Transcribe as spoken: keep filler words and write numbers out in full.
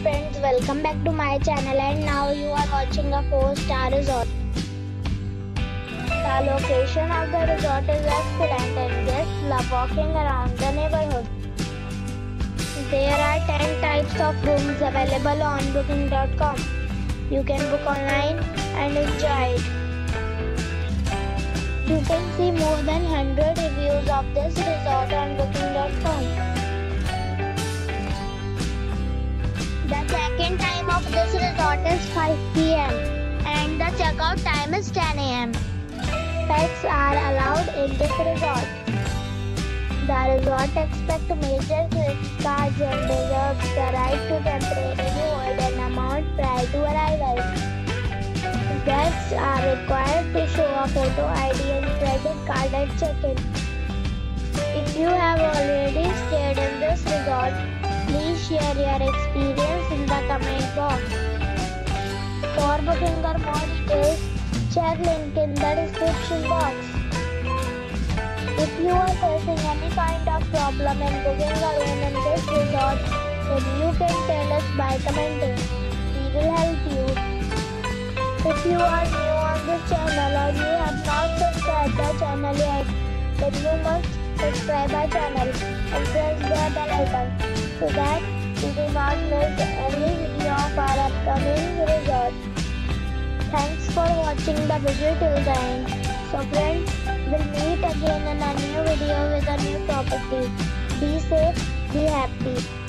friends, welcome back to my channel, and now you are watching a four star resort. The location of the resort is excellent and guests love walking around the neighborhood. There are ten types of rooms available on booking dot com. You can book online and enjoy it. You can see more than one hundred reviews of this resort on booking dot com. The check-in time of this resort is five p m and the checkout time is ten a m Pets are allowed in this resort. The resort expects major credit cards and reserves the right to temporarily hold an amount prior to arrival. Guests are required to show a photo I D and credit card at check-in. If you have already stayed in this resort, please share your experience in the comment box. For booking or more details, check link in the description box. If you are facing any kind of problem in booking a room in this resort, then you can tell us by commenting. We will help you. If you are new on this channel or you have not subscribed the channel yet, then you must subscribe our channel and press the bell icon so that you do not miss any video of our upcoming resort. Thanks for watching the video till the end. So friends, we'll meet again in a new video with a new property. Be safe, be happy.